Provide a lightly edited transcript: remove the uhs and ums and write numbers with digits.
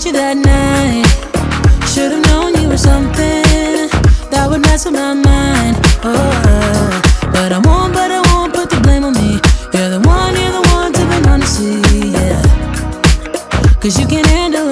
met you that night. Should've known you were something that would mess with my mind. Oh, but I won't put the blame on me. You're the one to be honest, yeah. 'Cause you can handle